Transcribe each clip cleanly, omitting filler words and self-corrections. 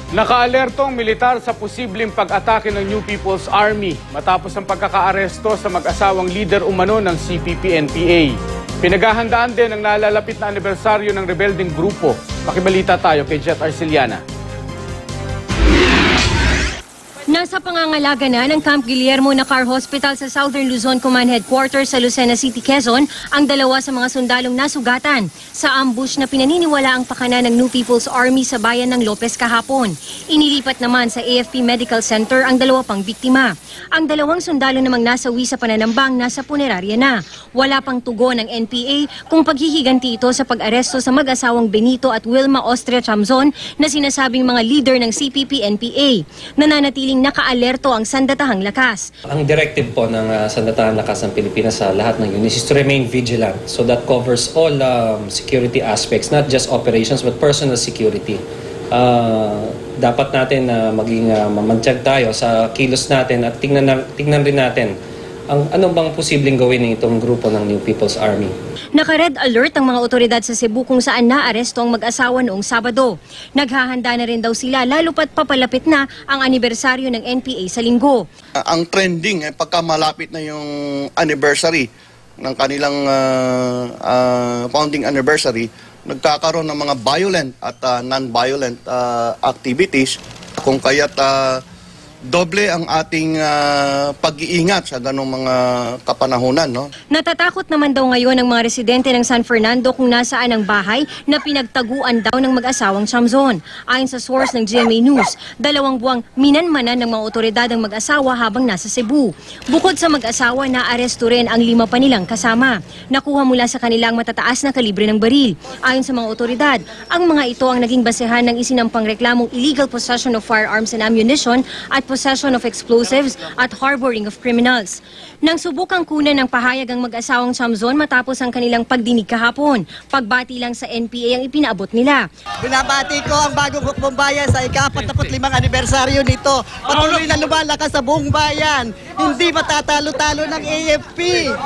Nakaalerto ang militar sa posibleng pag-atake ng New People's Army matapos ang pagkakaaresto sa mag-asawang leader umano ng CPP-NPA. Pinaghahandaan din ang nalalapit na anibersaryo ng rebelding grupo. Makibalita tayo kay Jet Arceliana. Nasa pangangalaga na ng Camp Guillermo Nacar Hospital sa Southern Luzon Command Headquarters sa Lucena City, Quezon ang dalawa sa mga sundalong nasugatan sa ambush na pinaniniwala ang pakana ng New People's Army sa bayan ng Lopez kahapon. Inilipat naman sa AFP Medical Center ang dalawa pang biktima. Ang dalawang sundalo namang nasawi sa pananambang nasa punerarya na. Wala pang tugon ng NPA kung paghihiganti ito sa pag-aresto sa mag-asawang Benito at Wilma Austria Chamzon na sinasabing mga leader ng CPP-NPA. Nananatiling nakaalerto ang sandatahang lakas. Ang directive po ng sandatahang lakas ng Pilipinas sa lahat ng units is to remain vigilant. So that covers all security aspects, not just operations but personal security. Dapat natin maging mamantiyag tayo sa kilos natin at tingnan rin natin ano bang posibleng gawin ng itong grupo ng New People's Army. Naka-red alert ang mga otoridad sa Cebu kung saan naaresto ang mag-asawa noong Sabado. Naghahanda na rin daw sila lalo pat papalapit na ang anibersaryo ng NPA sa linggo. Ang trending ay pagka malapit na yung anniversary ng kanilang founding anniversary, nagkakaroon ng mga violent at non-violent activities kung kaya't doble ang ating pag-iingat sa ganong mga kapanahunan. No? Natatakot naman daw ngayon ang mga residente ng San Fernando kung nasaan ang bahay na pinagtaguan daw ng mag-asawang Chamzon. Ayon sa source ng GMA News, 2 buwang minanmanan ng mga otoridad ang mag-asawa habang nasa Cebu. Bukod sa mag-asawa, naaresto rin ang 5 pa nilang kasama. Nakuha mula sa kanilang matataas na kalibre ng baril. Ayon sa mga otoridad, ang mga ito ang naging basehan ng isinampang reklamong illegal possession of firearms and ammunition at possession of explosives at harboring of criminals. Nang subukang kunan ng pahayag ang mag-asawang Chamzon matapos ang kanilang pagdinig kahapon, pagbati lang sa NPA ang ipinaabot nila. Binabati ko ang bagong hukbong bayan sa ika-45 anibersaryo nito. Patuloy na lumalakas sa buong bayan. Hindi matatalo-talo ng AFP.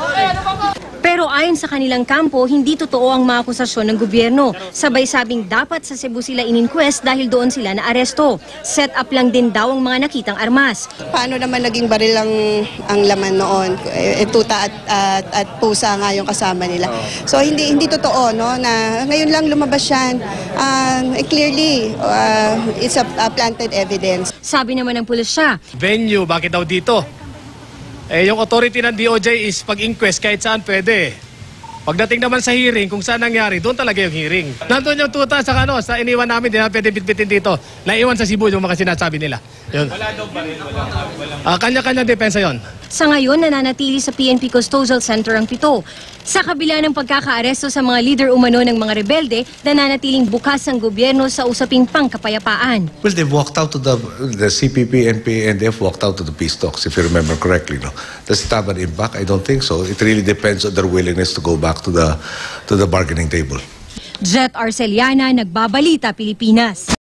Pero ayon sa kanilang kampo, hindi totoo ang mga akusasyon ng gobyerno. Sabay sabing dapat sa Cebu sila ininquest dahil doon sila naaresto. Set up lang din daw ang mga nakitang armas. Paano naman naging baril ang laman noon? Tuta at pusa nga yung kasama nila. So hindi totoo no na ngayon lang lumabas yan. Clearly it's a planted evidence. Sabi naman ng pulisya, Venue, bakit daw dito? Yung authority ng DOJ is pag-inquest kahit saan pwede. Pagdating naman sa hearing, kung saan nangyari, doon talaga yung hearing. Nandun yung tuta sa iniwan namin, di na pwede bitbitin dito. Naiwan sa Cebu yung mga sinasabi nila. Yun. Wala daw ba rin? Kanya-kanya depensa yon. sa ngayon nananatili sa PNP Custodial Center ang 7. Sa kabila ng pagkakaaresto sa mga leader umano ng mga rebelde, nananatiling bukas ang gobyerno sa usaping pangkapayapaan. Well, they've walked out to the CPP, NPA, and they've walked out to the peace talks, if you remember correctly. No? Does it have an impact? I don't think so. It really depends on their willingness to go back to the bargaining table. Jet Arceliana, Nagbabalita, Pilipinas.